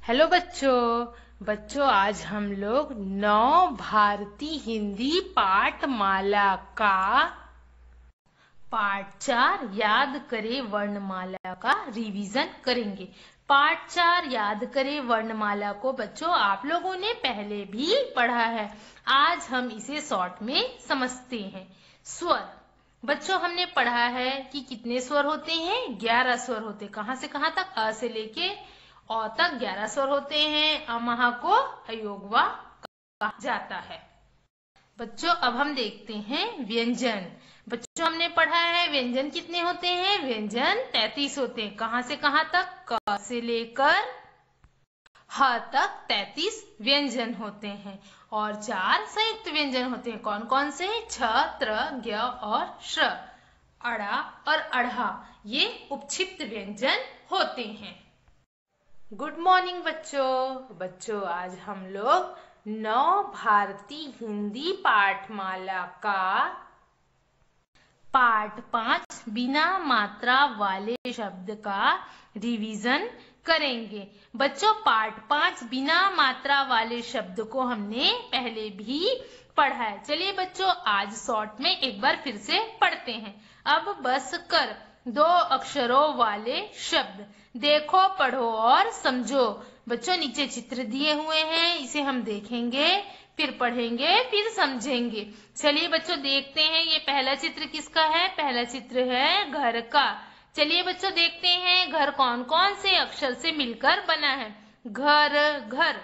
Hello बच्चों आज हम लोग नव भारतीय हिंदी पाठमाला का पाठ 4 याद करें वर्णमाला का रिवीजन करेंगे। पाठ 4 याद करें वर्णमाला को बच्चों आप लोगों ने पहले भी पढ़ा है। आज हम इसे शॉर्ट में समझते हैं। स्वर बच्चों हमने पढ़ा है कि कितने स्वर होते हैं, 11 स्वर होते हैं। कहां से कहां तक, अ से लेके औ तक 11 स्वर होते हैं। अमहा को अयोगवा कहा जाता है। बच्चों अब हम देखते हैं व्यंजन। बच्चों हमने पढ़ा है व्यंजन कितने होते हैं, व्यंजन 33 होते हैं। कहां से कहां तक, क से लेकर ह तक 33 व्यंजन होते हैं और 4 संयुक्त व्यंजन होते हैं। कौन कौन से, छ, त्र, ज्ञ और श्र। अड़ा और अढ़ा ये उपक्षिप्त व्यंजन होते हैं। गुड मॉर्निंग बच्चों आज हम लोग नव भारतीय हिंदी पाठमाला का पाठ 5 बिना मात्रा वाले शब्द का रिवीजन करेंगे। बच्चों पाठ 5 बिना मात्रा वाले शब्द को हमने पहले भी पढ़ा है। चलिए बच्चों आज शॉर्ट में एक बार फिर से पढ़ते हैं। अब बस कर 2 अक्षरों वाले शब्द, देखो पढ़ो और समझो। बच्चों नीचे चित्र दिए हुए हैं, इसे हम देखेंगे, फिर पढ़ेंगे, फिर समझेंगे। चलिए बच्चों देखते हैं ये पहला चित्र किसका है। पहला चित्र है घर का। चलिए बच्चों देखते हैं घर कौन कौन से अक्षर से मिलकर बना है। घर, घर।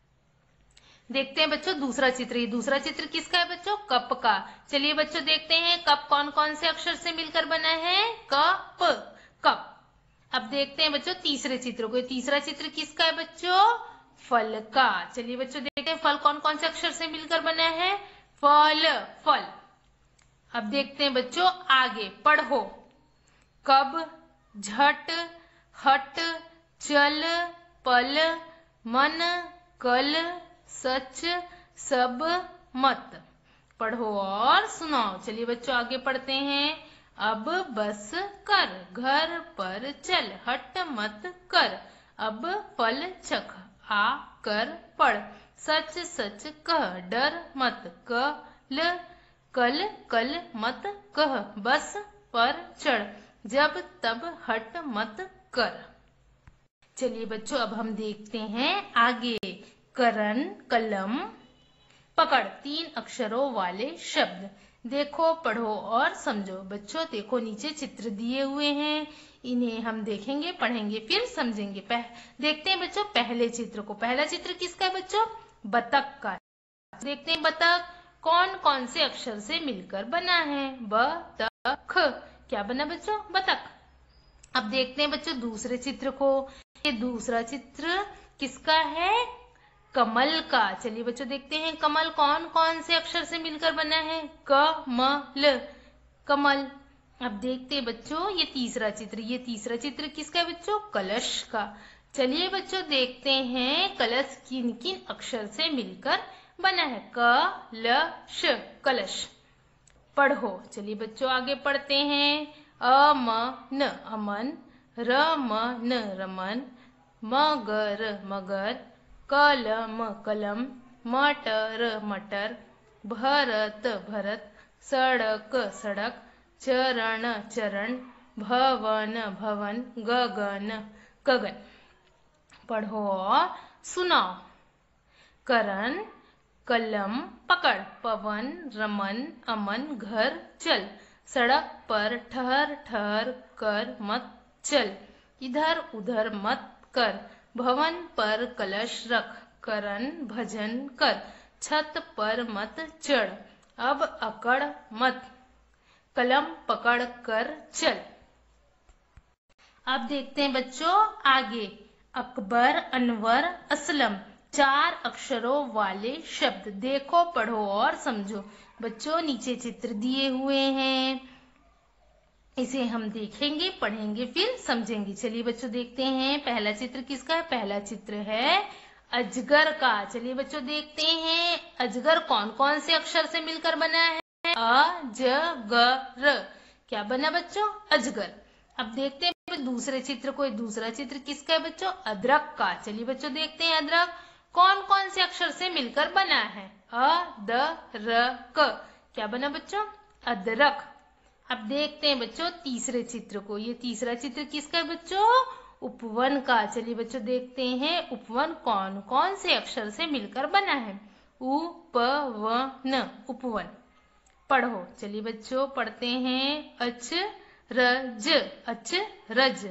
देखते हैं बच्चों दूसरा चित्र। ये दूसरा चित्र किसका है बच्चों, कप का। चलिए बच्चों देखते हैं कप कौन कौन से अक्षर से मिलकर बना है, कप, कप। अब देखते हैं बच्चों तीसरे चित्र को। तीसरा चित्र किसका है बच्चों, फल का। चलिए बच्चों देखते हैं फल कौन कौन से अक्षर से मिलकर बना है, फल, फल। अब देखते हैं बच्चों आगे, पढ़ो। कब, झट, हट, चल, पल, मन, कल, सच, सब, मत। पढ़ो और सुनाओ। चलिए बच्चों आगे पढ़ते हैं। अब बस कर, घर पर चल, हट मत कर। अब फल चख, आ कर पढ़। सच सच कह, डर मत, कल कल कल मत कह। बस पर चढ़, जब तब हट मत कर। चलिए बच्चों अब हम देखते हैं आगे। करण, कलम, पकड़ 3 अक्षरों वाले शब्द, देखो पढ़ो और समझो। बच्चों देखो नीचे चित्र दिए हुए हैं, इन्हें हम देखेंगे, पढ़ेंगे, फिर समझेंगे। देखते हैं बच्चों पहले चित्र को। पहला चित्र किसका है बच्चों, बतख का। देखते हैं बतख कौन कौन से अक्षर से मिलकर बना है, बतख। क्या बना बच्चों, बतख। अब देखते हैं बच्चों दूसरे चित्र को। ये दूसरा चित्र किसका है, कमल का। चलिए बच्चों देखते हैं कमल कौन कौन से अक्षर से मिलकर बना है, कमल, कमल। अब देखते हैं बच्चों ये तीसरा चित्र। ये तीसरा चित्र किसका है बच्चों, कलश का। चलिए बच्चों देखते हैं कलश किन किन अक्षर से मिलकर बना है, कलश, कलश। पढ़ो। चलिए बच्चों आगे पढ़ते हैं। अमन, अमन, रमन, रमन, मगर, मगर, कलम, कलम, मटर, मटर, भरत, भरत, सड़क, सड़क, चरण, चरण, भवन, भवन, गगन, गगन। पढ़ो और सुनाओ। करण, कलम, पकड़, पवन, रमन, अमन, घर, चल, सड़क पर ठहर ठहर कर मत चल, इधर उधर मत कर, भवन पर कलश रख, करण भजन कर, छत पर मत चढ़, अब अकड़ मत, कलम पकड़ कर चल। अब देखते हैं बच्चों आगे। अकबर, अनवर, असलम 4 अक्षरों वाले शब्द, देखो पढ़ो और समझो। बच्चों नीचे चित्र दिए हुए हैं, इसे हम देखेंगे, पढ़ेंगे, फिर समझेंगे। चलिए बच्चों देखते हैं पहला चित्र किसका है। पहला चित्र है अजगर का। चलिए बच्चों देखते हैं अजगर कौन कौन से अक्षर से मिलकर बना है, अजगर। क्या बना बच्चों, अजगर। अब देखते हैं दूसरे चित्र को। दूसरा चित्र किसका है बच्चों? अदरक का। चलिए बच्चों देखते हैं अदरक कौन कौन से अक्षर से मिलकर बना है। अ द र क। क्या बना बच्चों? अदरक। अब देखते हैं बच्चों तीसरे चित्र को। ये तीसरा चित्र किसका है बच्चों? उपवन का। चलिए बच्चों देखते हैं उपवन कौन कौन से अक्षर से मिलकर बना है। उ प व न, उपवन। पढ़ो। चलिए बच्चों पढ़ते हैं। अचरज, अचरज।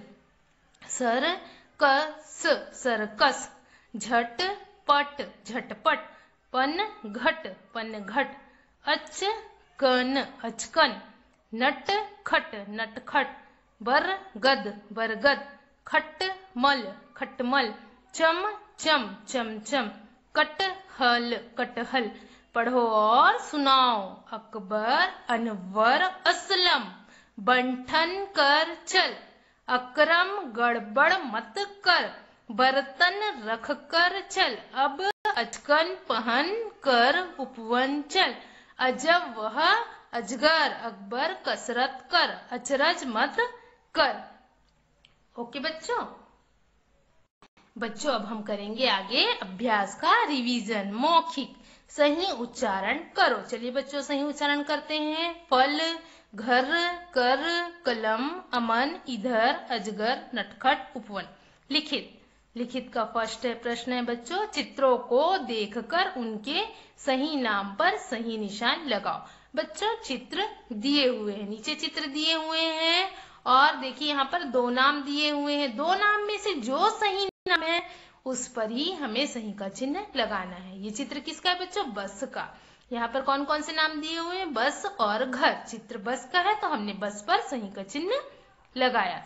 Circus, circus. झटपट, झटपट। पनघट, पनघट। अचकन, अचकन। नटखट, नटखट। बरगद, बरगद। खटमल, खटमल। चमचम, चमचम। कटहल, कटहल। पढ़ो और सुनाओ। अकबर, अनवर, असलम। बंठन कर चल। अकरम, गड़बड़ मत कर। बर्तन रख कर चल। अब अचकन पहन कर उपवन चल। अजब वह अजगर, अकबर कसरत कर। अचरज मत कर। ओके बच्चों। बच्चों अब हम करेंगे आगे अभ्यास का रिवीजन। मौखिक सही उच्चारण करो। चलिए बच्चों सही उच्चारण करते हैं। फल, घर, कर, कलम, अमन, इधर, अजगर, नटखट, उपवन। लिखित, लिखित का फर्स्ट प्रश्न है बच्चों, चित्रों को देखकर उनके सही नाम पर सही निशान लगाओ। बच्चों चित्र दिए हुए हैं, नीचे चित्र दिए हुए हैं और देखिए यहाँ पर दो नाम दिए हुए हैं। दो नाम में से जो सही नाम है उस पर ही हमें सही का चिन्ह लगाना है। ये चित्र किसका है बच्चों? बस का। यहाँ पर कौन कौन से नाम दिए हुए हैं? बस और घर। चित्र बस का है तो हमने बस पर सही का चिन्ह लगाया।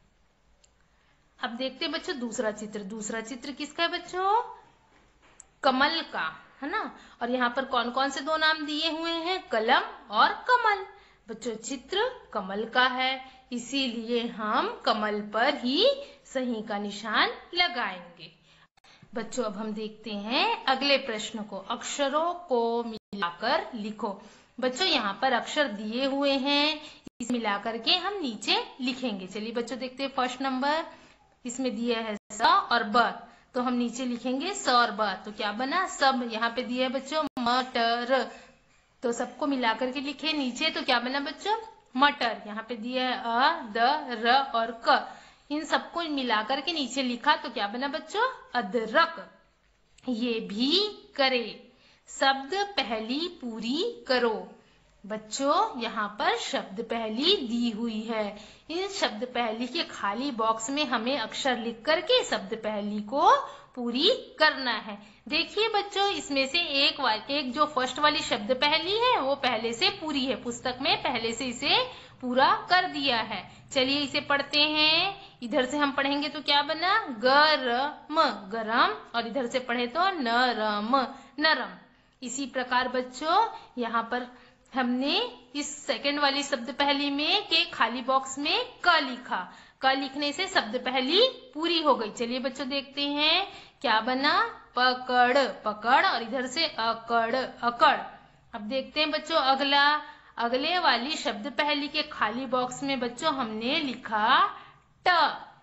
अब देखते हैं बच्चों दूसरा चित्र। दूसरा चित्र किसका है बच्चों? कमल का, है ना। और यहाँ पर कौन कौन से दो नाम दिए हुए हैं? कलम और कमल। बच्चों चित्र कमल का है, इसीलिए हम कमल पर ही सही का निशान लगाएंगे। बच्चों अब हम देखते हैं अगले प्रश्न को। अक्षरों को मिलाकर लिखो। बच्चों यहाँ पर अक्षर दिए हुए हैं, इसे मिलाकर के हम नीचे लिखेंगे। चलिए बच्चों देखते हैं फर्स्ट नंबर, इसमें दिया है स और ब, तो हम नीचे लिखेंगे स और ब। तो क्या बना? सब। यहाँ पे दिया है बच्चों मटर, तो सबको मिलाकर के लिखे नीचे, तो क्या बना बच्चों? मटर। यहाँ पे दिया है अ, द, र और क, इन सबको मिलाकर के नीचे लिखा तो क्या बना बच्चों? अदरक। ये भी करे, शब्द पहली पूरी करो। बच्चों यहाँ पर शब्द पहली दी हुई है, इन शब्द पहली के खाली बॉक्स में हमें अक्षर लिख करके शब्द पहली को पूरी करना है। देखिए बच्चों इसमें से एक जो फर्स्ट वाली शब्द पहली है वो पहले से पूरी है, पुस्तक में पहले से इसे पूरा कर दिया है। चलिए इसे पढ़ते हैं। इधर से हम पढ़ेंगे तो क्या बना? गरम, गरम। और इधर से पढ़े तो नरम, नरम। इसी प्रकार बच्चों यहाँ पर हमने इस सेकंड वाली शब्द पहली में के खाली बॉक्स में क लिखा, क लिखने से शब्द पहली पूरी हो गई। चलिए बच्चों देखते हैं क्या बना? पकड़, पकड़। और इधर से अकड़, अकड़। अब देखते हैं बच्चों अगला, अगले वाली शब्द पहली के खाली बॉक्स में बच्चों हमने लिखा ट,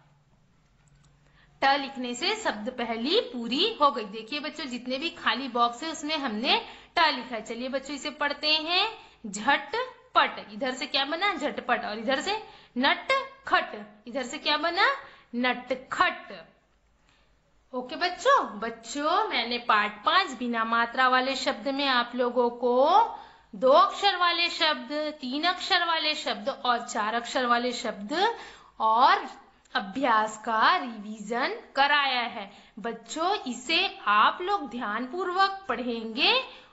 ट लिखने से शब्द पहली पूरी हो गई। देखिए बच्चों जितने भी खाली बॉक्स है उसमें हमने ट लिखा है। चलिए बच्चों इसे पढ़ते हैं। झटपट, इधर से क्या बना? झटपट। और इधर से नटखट, इधर से क्या बना? नटखट। ओके बच्चों, बच्चों मैंने पार्ट 5 बिना मात्रा वाले शब्द में आप लोगों को 2 अक्षर वाले शब्द, 3 अक्षर वाले शब्द और 4 अक्षर वाले शब्द और अभ्यास का रिवीजन कराया है। बच्चों इसे आप लोग ध्यान पूर्वक पढ़ेंगे